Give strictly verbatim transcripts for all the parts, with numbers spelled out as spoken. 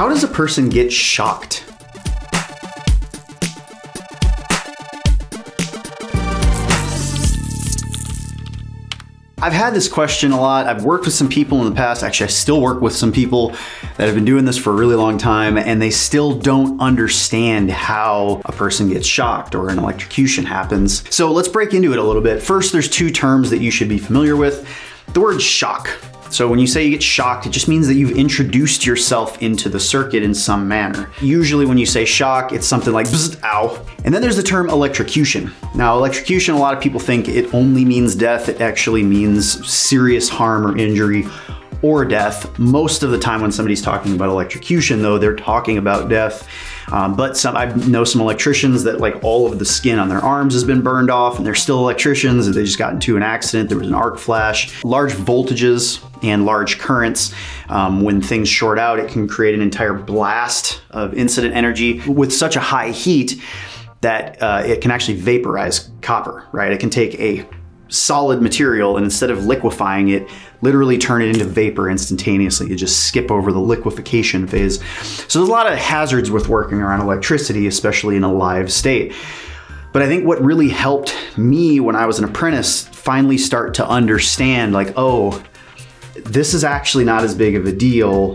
How does a person get shocked? I've had this question a lot. I've worked with some people in the past. Actually, I still work with some people that have been doing this for a really long time, and they still don't understand how a person gets shocked or an electrocution happens. So let's break into it a little bit. First, there's two terms that you should be familiar with. The word shock. So when you say you get shocked, it just means that you've introduced yourself into the circuit in some manner. Usually when you say shock, it's something like bzz, ow. And then there's the term electrocution. Now electrocution, a lot of people think it only means death. It actually means serious harm or injury or death. Most of the time when somebody's talking about electrocution though, they're talking about death. Um, but some, I know some electricians that like all of the skin on their arms has been burned off and they're still electricians, and they just got into an accident. There was an arc flash. Large voltages and large currents, um, when things short out, it can create an entire blast of incident energy with such a high heat that uh, it can actually vaporize copper, right? It can take a solid material and instead of liquefying it, literally turn it into vapor instantaneously. You just skip over the liquefaction phase. So there's a lot of hazards with working around electricity, especially in a live state. But I think what really helped me when I was an apprentice finally start to understand like, oh, this is actually not as big of a deal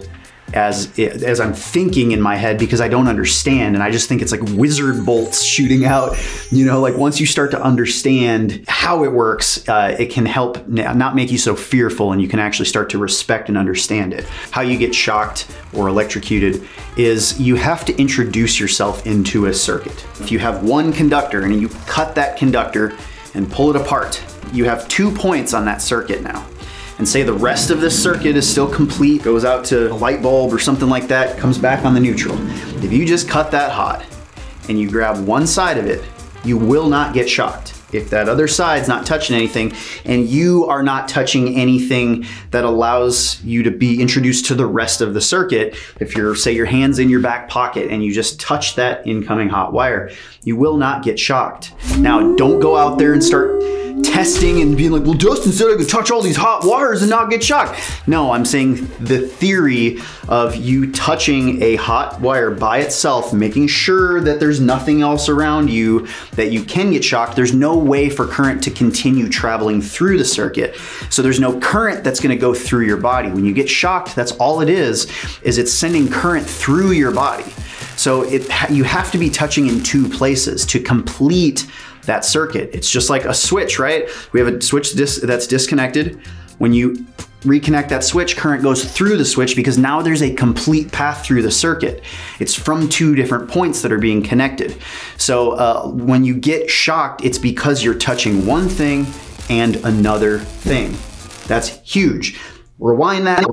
as as I'm thinking in my head, because I don't understand, and I just think it's like wizard bolts shooting out. You know, like once you start to understand how it works, uh, it can help not make you so fearful, and you can actually start to respect and understand it. How you get shocked or electrocuted is you have to introduce yourself into a circuit. If you have one conductor and you cut that conductor and pull it apart, you have two points on that circuit now. And say the rest of this circuit is still complete, goes out to a light bulb or something like that, comes back on the neutral. If you just cut that hot and you grab one side of it, you will not get shocked. If that other side's not touching anything and you are not touching anything that allows you to be introduced to the rest of the circuit, if you're, say your hand's in your back pocket and you just touch that incoming hot wire, you will not get shocked. Now, don't go out there and start testing and being like, well, Dustin said I could touch all these hot wires and not get shocked. No, I'm saying the theory of you touching a hot wire by itself, making sure that there's nothing else around you that you can get shocked. There's no way for current to continue traveling through the circuit. So there's no current that's gonna go through your body. When you get shocked, that's all it is, is it's sending current through your body. So it, you have to be touching in two places to complete that circuit. It's just like a switch, right? We have a switch dis that's disconnected. When you reconnect that switch, current goes through the switch because now there's a complete path through the circuit. It's from two different points that are being connected. So uh, when you get shocked, it's because you're touching one thing and another thing. That's huge. Rewind that.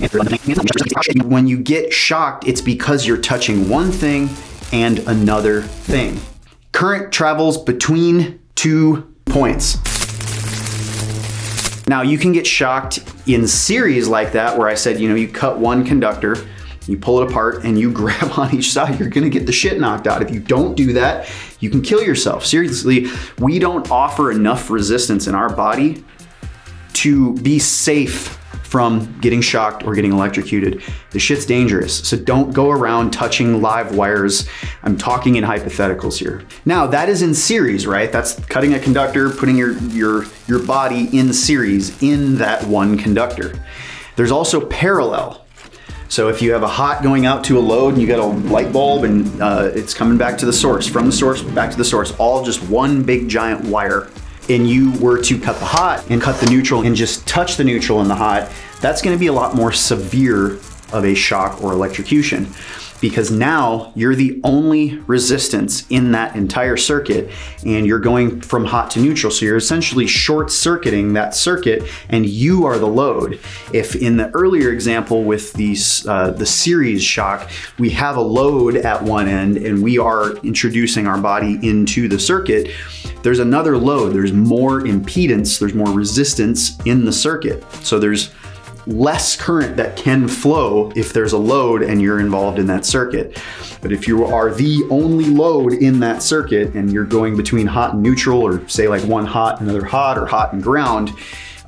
When you get shocked, it's because you're touching one thing and another thing. Current travels between two points. Now you can get shocked in series like that, where I said, you know, you cut one conductor, you pull it apart and you grab on each side, you're gonna get the shit knocked out. If you don't do that, you can kill yourself. Seriously, we don't offer enough resistance in our body to be safe from getting shocked or getting electrocuted. The shit's dangerous, so don't go around touching live wires. I'm talking in hypotheticals here. Now that is in series, right? That's cutting a conductor, putting your, your, your body in series in that one conductor. There's also parallel. So if you have a hot going out to a load and you got a light bulb and uh, it's coming back to the source, from the source back to the source, all just one big giant wire, and you were to cut the hot and cut the neutral and just touch the neutral and the hot, that's gonna be a lot more severe of a shock or electrocution, because now you're the only resistance in that entire circuit and you're going from hot to neutral. So you're essentially short circuiting that circuit and you are the load. If in the earlier example with these, uh, the series shock, we have a load at one end and we are introducing our body into the circuit, there's another load, there's more impedance, there's more resistance in the circuit. So there's less current that can flow if there's a load and you're involved in that circuit. But if you are the only load in that circuit and you're going between hot and neutral, or say like one hot, another hot, or hot and ground,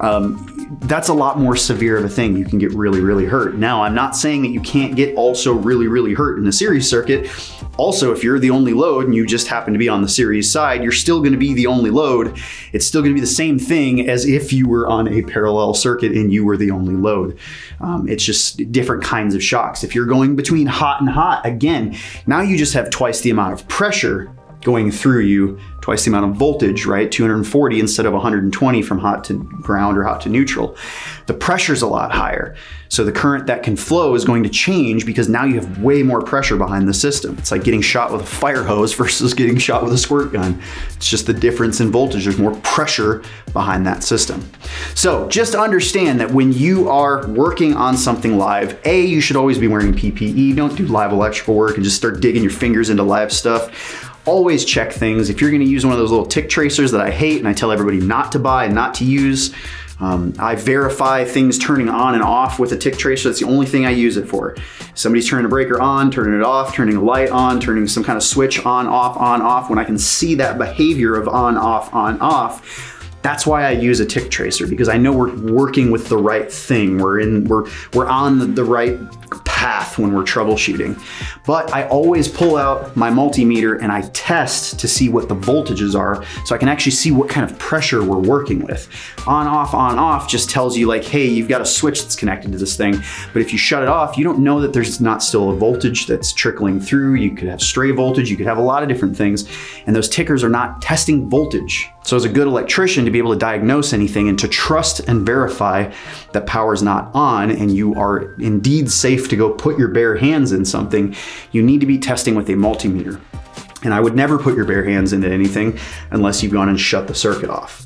um, that's a lot more severe of a thing. You can get really, really hurt. Now, I'm not saying that you can't get also really, really hurt in a series circuit. Also, if you're the only load and you just happen to be on the series side, you're still gonna be the only load. It's still gonna be the same thing as if you were on a parallel circuit and you were the only load. Um, it's just different kinds of shocks. If you're going between hot and hot, again, now you just have twice the amount of pressure going through you, twice the amount of voltage, right? two hundred forty instead of one hundred twenty from hot to ground or hot to neutral. The pressure's a lot higher. So the current that can flow is going to change because now you have way more pressure behind the system. It's like getting shot with a fire hose versus getting shot with a squirt gun. It's just the difference in voltage. There's more pressure behind that system. So just understand that when you are working on something live, A, you should always be wearing P P E. Don't do live electrical work and just start digging your fingers into live stuff. Always check things. If you're gonna use one of those little tick tracers that I hate and I tell everybody not to buy and not to use, um, I verify things turning on and off with a tick tracer. That's the only thing I use it for. Somebody's turning a breaker on, turning it off, turning a light on, turning some kind of switch on, off, on, off. When I can see that behavior of on, off, on, off, that's why I use a tick tracer, because I know we're working with the right thing. We're in, we're, we're on the, the right path when we're troubleshooting. But I always pull out my multimeter and I test to see what the voltages are so I can actually see what kind of pressure we're working with. On, off, on, off just tells you like, hey, you've got a switch that's connected to this thing. But if you shut it off, you don't know that there's not still a voltage that's trickling through. You could have stray voltage, you could have a lot of different things. And those tickers are not testing voltage. So as a good electrician, to be able to diagnose anything and to trust and verify that power is not on and you are indeed safe to go put your bare hands in something, you need to be testing with a multimeter. And I would never put your bare hands into anything unless you've gone and shut the circuit off.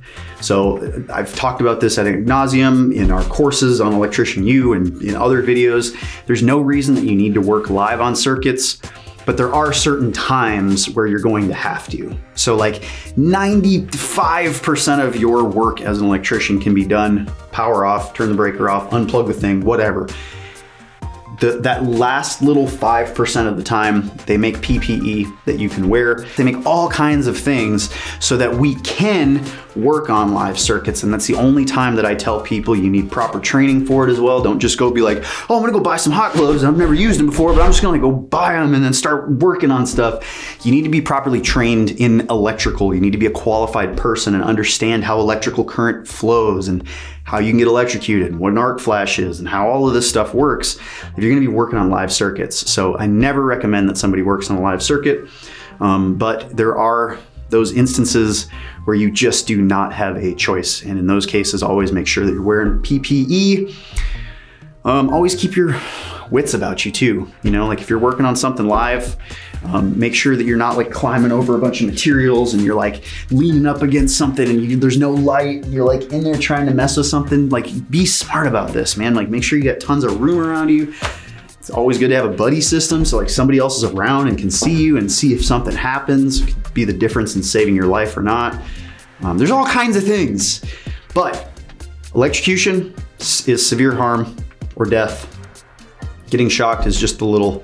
So I've talked about this ad nauseum in our courses on Electrician U and in other videos. There's no reason that you need to work live on circuits, but there are certain times where you're going to have to. So like ninety-five percent of your work as an electrician can be done, power off, turn the breaker off, unplug the thing, whatever. The, that last little five percent of the time, they make P P E that you can wear. They make all kinds of things so that we can work on live circuits. And that's the only time that I tell people you need proper training for it as well. Don't just go be like, oh, I'm gonna go buy some hot gloves. I've never used them before, but I'm just gonna go buy them and then start working on stuff. You need to be properly trained in electrical. You need to be a qualified person and understand how electrical current flows and how you can get electrocuted and what an arc flash is and how all of this stuff works if you're gonna be working on live circuits. So I never recommend that somebody works on a live circuit, um, but there are those instances where you just do not have a choice. And in those cases, always make sure that you're wearing P P E. Um, always keep your wits about you too. You know, like if you're working on something live, um, make sure that you're not like climbing over a bunch of materials and you're like leaning up against something and you, there's no light. You're like in there trying to mess with something. Like be smart about this, man. Like make sure you got tons of room around you. It's always good to have a buddy system. So like somebody else is around and can see you and see if something happens. It could be the difference in saving your life or not. Um, there's all kinds of things, but electrocution is severe harm or death. Getting shocked is just a little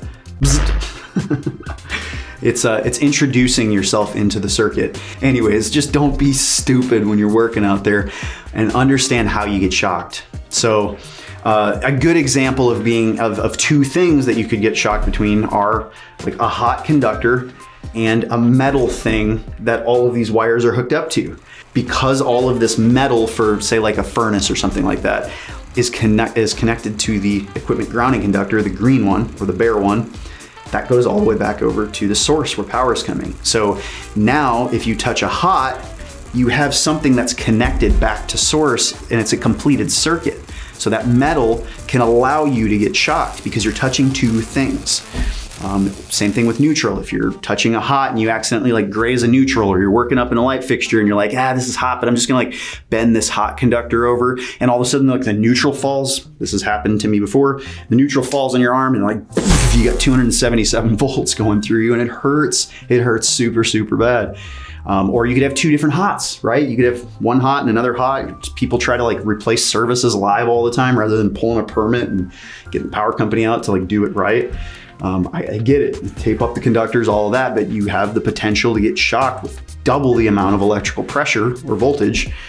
it's uh, it's introducing yourself into the circuit. Anyways, just don't be stupid when you're working out there and understand how you get shocked. So uh, a good example of being of, of two things that you could get shocked between are like a hot conductor and a metal thing that all of these wires are hooked up to. Because all of this metal for say like a furnace or something like that is connect is connected to the equipment grounding conductor, the green one or the bare one, that goes all the way back over to the source where power is coming. So now if you touch a hot, you have something that's connected back to source and it's a completed circuit. So that metal can allow you to get shocked because you're touching two things. Um, same thing with neutral. If you're touching a hot and you accidentally like graze a neutral, or you're working up in a light fixture and you're like, ah, this is hot, but I'm just gonna like bend this hot conductor over, and all of a sudden like the neutral falls. This has happened to me before. The neutral falls on your arm and like you got two hundred seventy-seven volts going through you and it hurts. It hurts super, super bad. Um, or you could have two different hots, right? You could have one hot and another hot. People try to like replace services live all the time rather than pulling a permit and getting the power company out to like do it right. Um, I, I get it, you tape up the conductors, all of that, but you have the potential to get shocked with double the amount of electrical pressure or voltage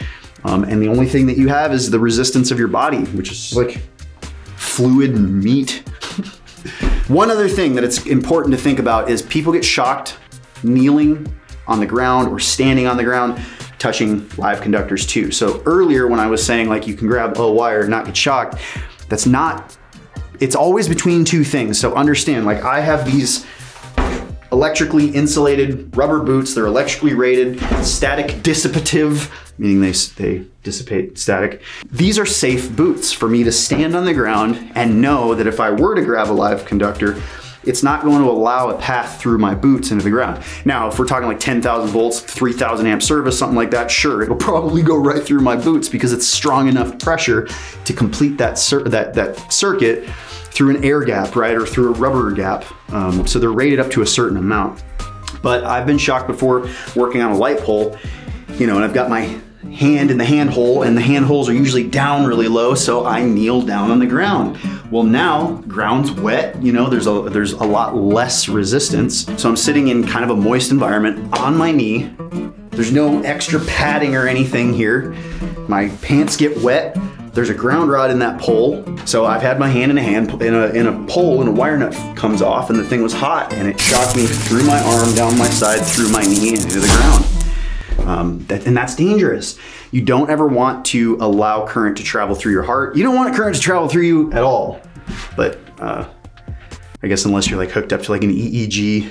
Um, and the only thing that you have is the resistance of your body, which is like fluid and meat. One other thing that it's important to think about is people get shocked kneeling on the ground or standing on the ground, touching live conductors too. So earlier when I was saying like you can grab a wire and not get shocked, that's not, it's always between two things. So understand, like I have these electrically insulated rubber boots. They're electrically rated, static dissipative, meaning they, they dissipate static. These are safe boots for me to stand on the ground and know that if I were to grab a live conductor, it's not going to allow a path through my boots into the ground. Now, if we're talking like ten thousand volts, three thousand amp service, something like that, sure, it'll probably go right through my boots because it's strong enough pressure to complete that, cir that, that circuit through an air gap, right? Or through a rubber gap. Um, so they're rated up to a certain amount. But I've been shocked before working on a light pole, you know, and I've got my hand in the hand hole, and the hand holes are usually down really low, so I kneel down on the ground. Well, now ground's wet, you know, there's a there's a lot less resistance. So I'm sitting in kind of a moist environment on my knee. There's no extra padding or anything here. My pants get wet. There's a ground rod in that pole. So I've had my hand in a hand in a in a pole, and a wire nut comes off, and the thing was hot, and it shocked me through my arm, down my side, through my knee, and into the ground. Um, that, and that's dangerous. You don't ever want to allow current to travel through your heart. You don't want current to travel through you at all. But uh, I guess unless you're like hooked up to like an E E G,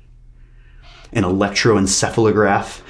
an electroencephalograph,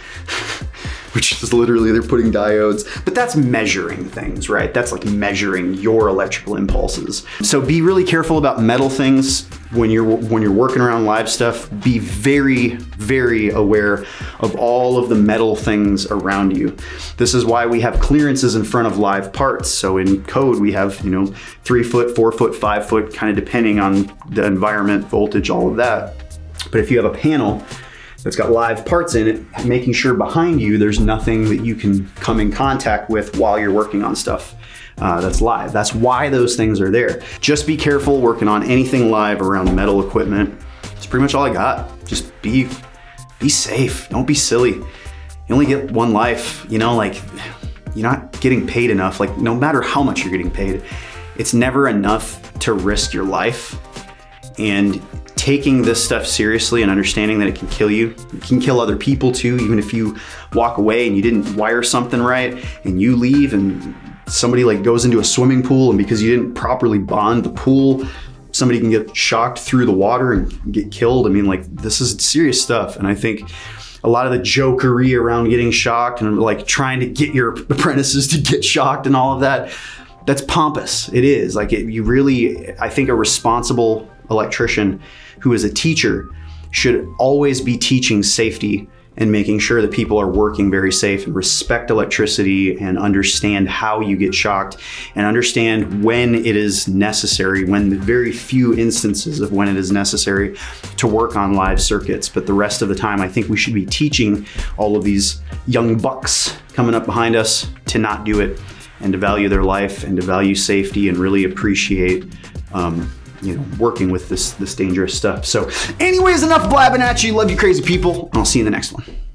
which is literally they're putting diodes, but that's measuring things, right? That's like measuring your electrical impulses. So be really careful about metal things when you're when you're working around live stuff. Be very, very aware of all of the metal things around you. This is why we have clearances in front of live parts. So in code, we have, you know, three foot, four foot, five foot, kind of depending on the environment, voltage, all of that. But if you have a panel that's got live parts in it, making sure behind you there's nothing that you can come in contact with while you're working on stuff uh, that's live. That's why those things are there. Just be careful working on anything live around metal equipment. That's pretty much all I got. Just be, be safe, don't be silly. You only get one life, you know, like you're not getting paid enough. Like no matter how much you're getting paid, it's never enough to risk your life. And taking this stuff seriously and understanding that it can kill you, it can kill other people too, even if you walk away and you didn't wire something right and you leave and somebody like goes into a swimming pool, and because you didn't properly bond the pool, somebody can get shocked through the water and get killed. I mean, like this is serious stuff. And I think a lot of the jokery around getting shocked and like trying to get your apprentices to get shocked and all of that, that's pompous. It is like it, you really, I think a responsible electrician who is a teacher should always be teaching safety and making sure that people are working very safe and respect electricity and understand how you get shocked and understand when it is necessary, when the very few instances of when it is necessary to work on live circuits. But the rest of the time, I think we should be teaching all of these young bucks coming up behind us to not do it and to value their life and to value safety and really appreciate um, you know, working with this, this dangerous stuff. So anyways, enough blabbing at you. Love you crazy people. And I'll see you in the next one.